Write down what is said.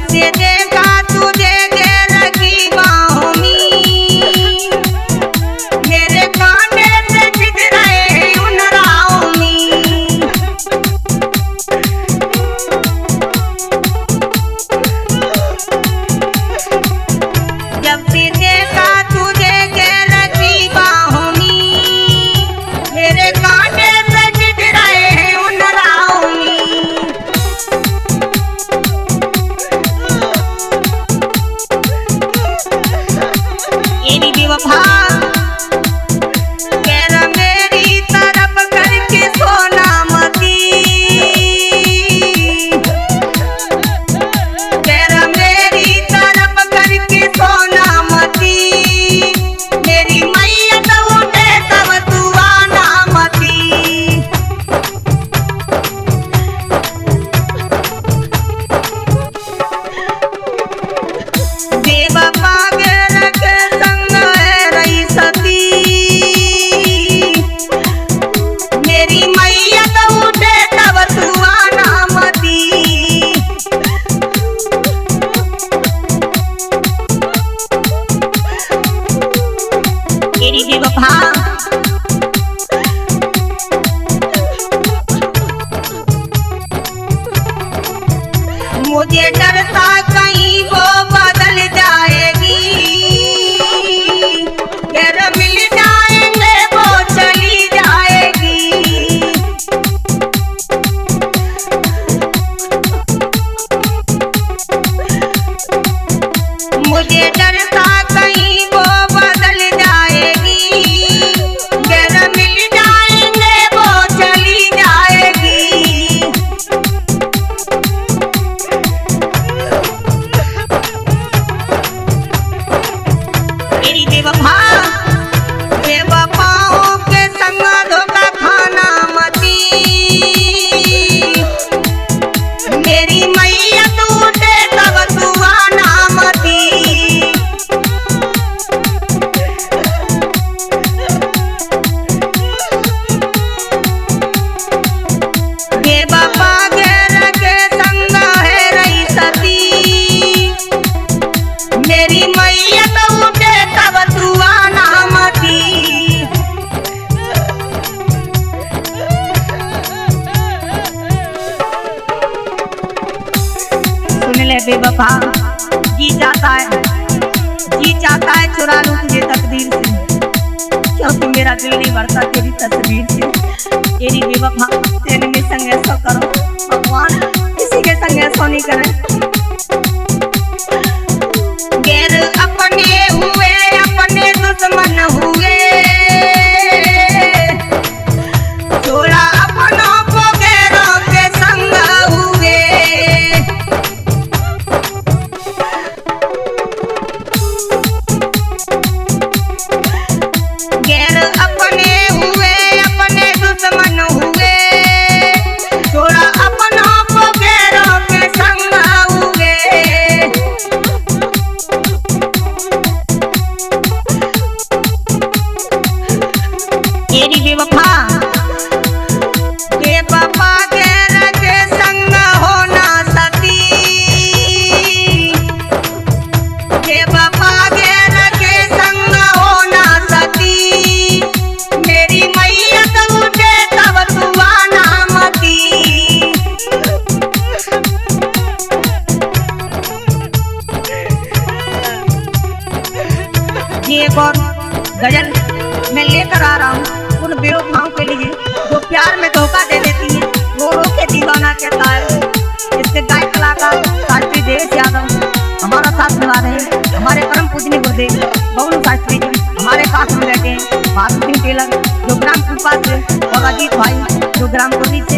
से देखा तुझे दे रखी बाहों में, मेरे कांटे से खिंच रहे उन राहों में। जब से देखा तुझे दे रखी बाहों में, मेरे कांटे से खिंच रहे उन राहों में। तेरी बेवफा तेरा मेरी तरफ करके सोना मती, तेरा मेरी तरफ करके सोना मती, मेरी मैयत उठे तब तू आना मती। बेवफा मेरी मैयत उठे तब तू आना मती। तेरी बेवफा मुझे डर था कहीं वो बदल जाएगी, फिर मिल जाएंगे वो चली जाएगी। मुझे डर था कहीं वो बदल जाएगी, फिर मिल जाएंगे वो चली जाएगी। तेरी बेवफा बेवफाओं के संग धोखा खाना मती, मेरी मैयत उठे तब तू आना मती। बेवफा गैर के संग है रही सती, मेरी मैयत उठे तब तू आना मती। सुन ले बेवफा, जी चाहता है चुरा लूं तुझे तकदीर से, क्योंकि मेरा दिल नहीं भरता तेरी तस्वीर से। तेरी बेवफा तेरे में संग ऐसा करो भगवान, किसी के संग ऐसा नहीं करे। गैर अपने हुए अपने दुश्मन हुए, छोड़ा अपनों को गैरों के संग हुए। गैर अपने हुए अपने दुश्मन हुए, छोड़ा अपनों को गैरों के संग हुए। तेरी बेवफा बेवफा गैर के संग हो ना सकी, बेवफा गैर के संग हो ना सकी, मेरी मैयत उठे तब तू आना मती। ये एक और गजल मैं लेकर आ रहा हूँ उन बेवफाओं के लिए जो प्यार में धोखा दे देती है, रो रो के दीवाना कहता है। इसके गायक कलाकार शास्त्री देवेश यादव हमारा साथ निभा रहे हैं, हमारे परम पूजनीय गुरुदेव बबलू शास्त्री जी हमारे पास में बैठे हैं, बासुद्दीन टेलर जो ग्राम कृपा से और अजीत भाई जो ग्राम गुरदी